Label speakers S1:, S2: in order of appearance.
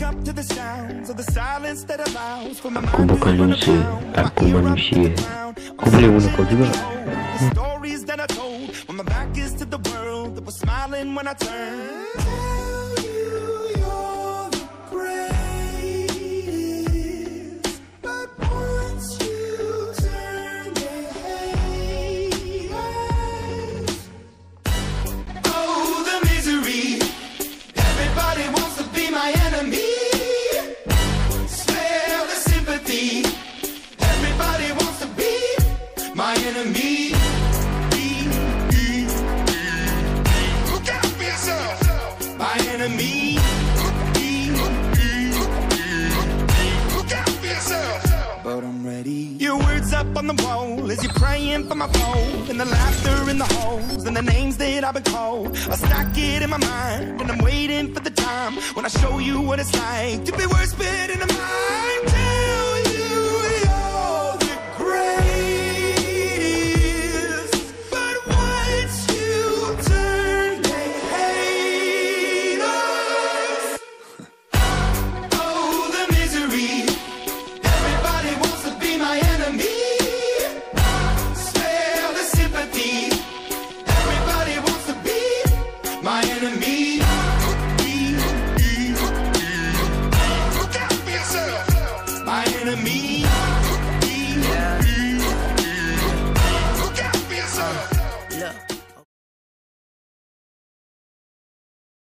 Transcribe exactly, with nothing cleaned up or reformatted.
S1: Aku bukan loser, aku manusia. Kau boleh bunuh kau juga.
S2: On the wall as you're praying for my phone, and the laughter in the holes and the names that I've been called. I stack it in my mind and I'm waiting for the time when I show you what it's like to be worse fit in the mind.